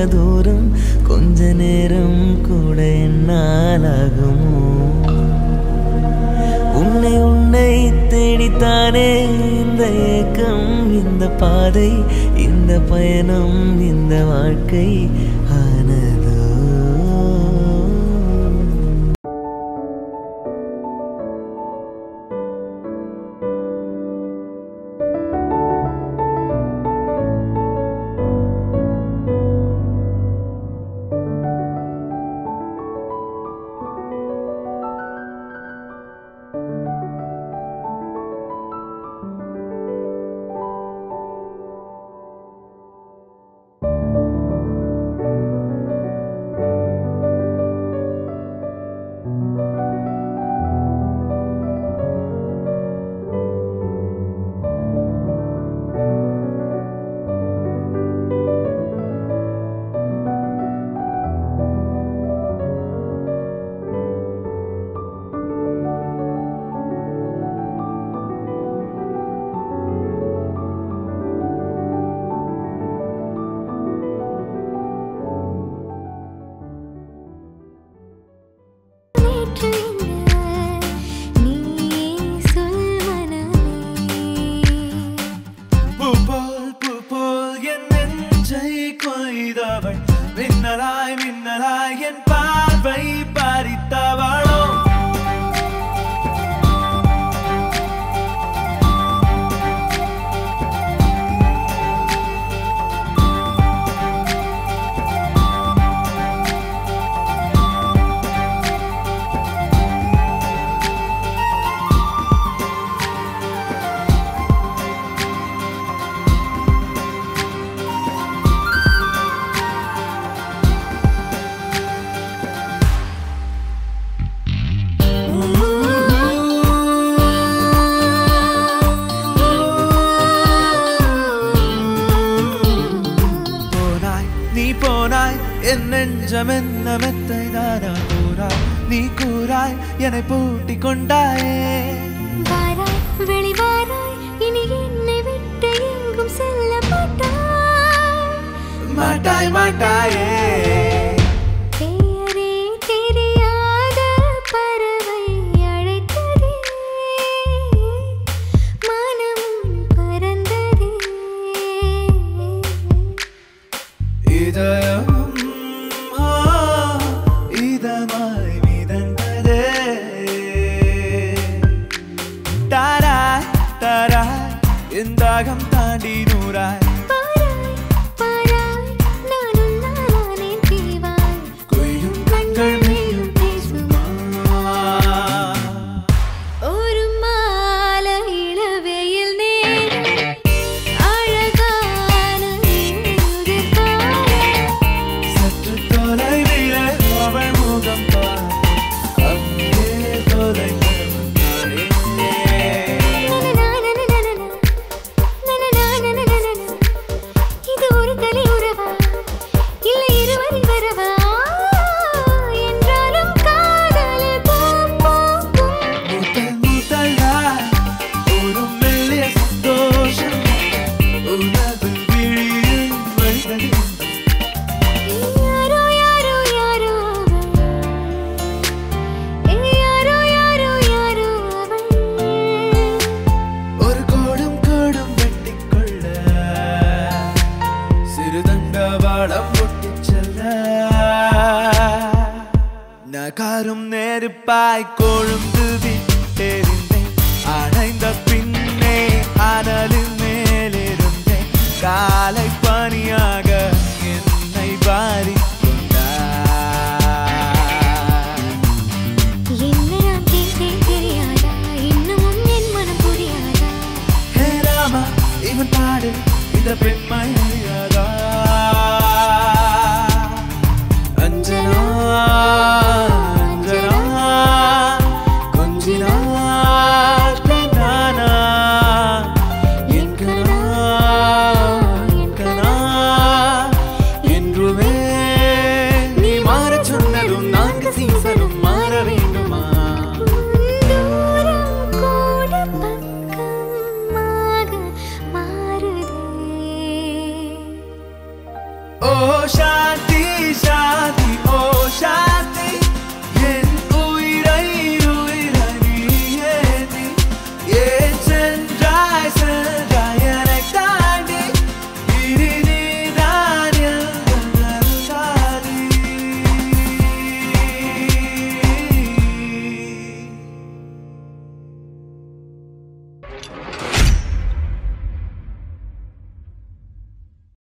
தூரம் கொஞ்ச நேரம் கூட என்னாலாகுமோ உன்னை உன்னை தேடித்தானே இந்த ஏக்கம் இந்த பாதை இந்த பயணம் இந்த வாழ்க்கை ஆனதோ நீ கூறாய் என்னை பூட்டி கொண்டாயே வாராய் வெளிவாராய் இனி என்னை விட்டு எங்கும் செல்ல மாட்டாய் மாட்டாய் மாட்டாயே பெயரே தெரியாத பறவை அழைத்ததே மனமும் பறந்ததே இதயம் தாகம் தாண்டி நூறாய் பாராய் நானும் நானே தீவாய் கொய்யும் கண்கள் மேலும் பேசுமா ஒரு மாலை இளவெயில் நேரம் அழகான சற்று தொலைவில் அவள் முகம் பார் அங்கே தொலைந்த நகரும் நெருப்பாய் கொழுந்து விட்டெறிந்தேன் அணை